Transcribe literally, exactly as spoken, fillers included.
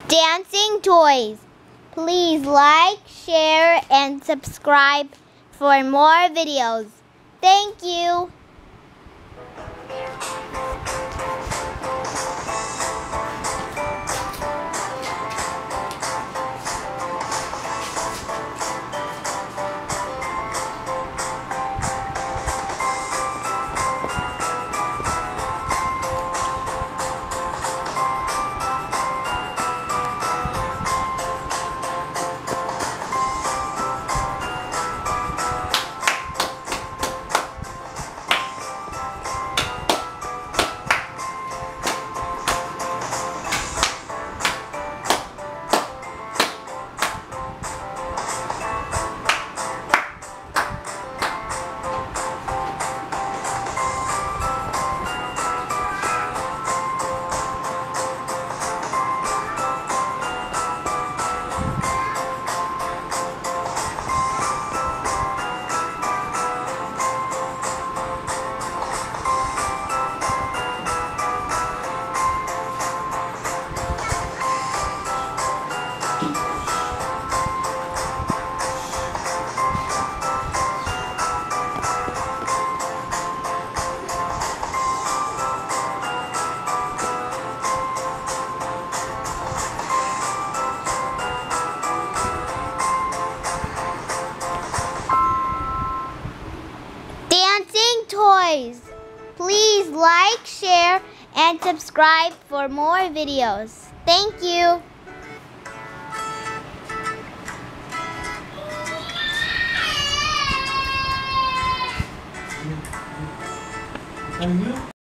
Dancing toys. Please like, share, and subscribe for more videos. Thank you. Dancing toys. Please like, share, and subscribe for more videos. Thank you. And you?